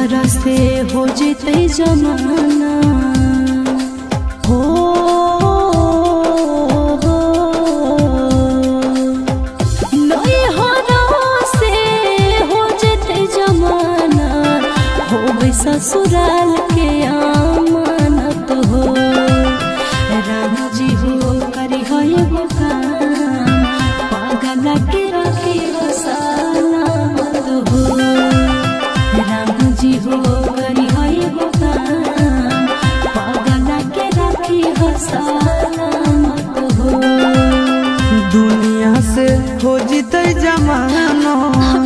तोहरा से हो जेते जमाना हो ससुराल के आमानत हो। राम जी हो करी हो एगो काम, पागल के रखी हो सलामत हो। राम जी हो करी हो एगो काम, पागल के रखी हो सलामत हो। दुनिया से हो जीते जमाना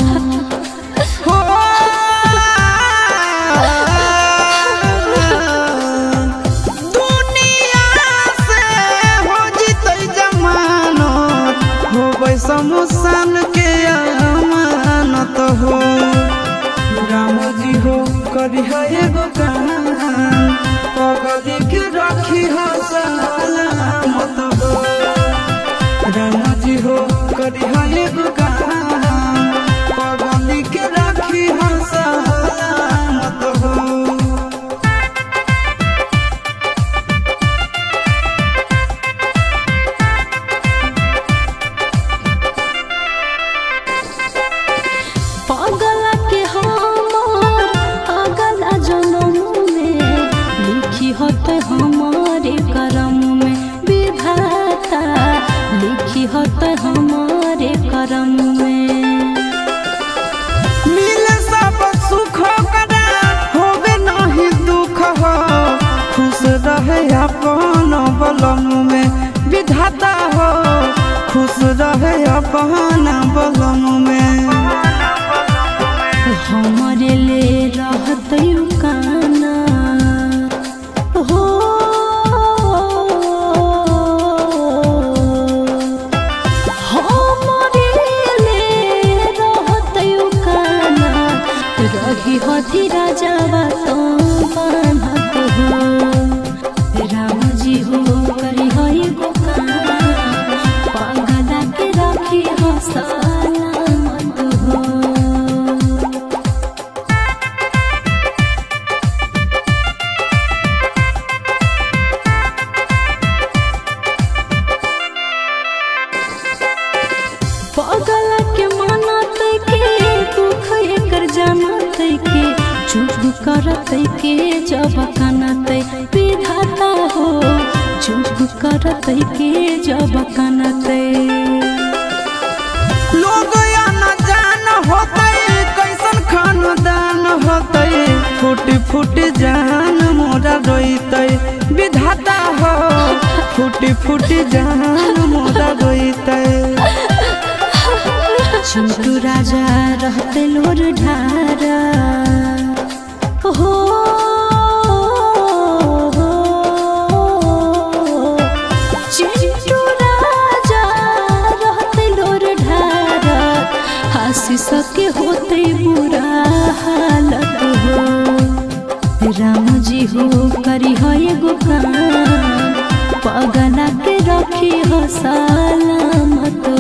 समसान के अमानत हो। राम जी हो करी है एगो काम, पगली के रखी हो सलामत हो। राम जी हो करी है एगो काम, पगली के रखी हो सलामत हो। हमारे करम में विधाता लिखी होत हमारे करम में। मिले सब सुख करा होवे नहीं दुख हो, खुश रहे अपन बलम में विधाता हो, खुश रहे अपन बलम में। हमारे ले रहत काना हो, हमारे ले रहत काना रही होती राजावा तो बान्हत हो। राम जी हो करी हो एगो काम, पागल के रखी हो सलामत हो। पागल के मानत के दुख एकर जानत के, चुप करत के जब कानत विधाता हो, चुप करत के जब कानत। लोग या न जान होते कैसन खानदान होते, फूट फूट जान मोरा रोते विधाता हो, फूट फूट जान मोरा रोते। चिंटू राजा रहते लोर ढारा हो, चिंटू राजा रहते लोर ढारा, आशीष के होते बुरा हालत हो। राम जी हो करी हो एगो काम, पगला के रखी हो सलामत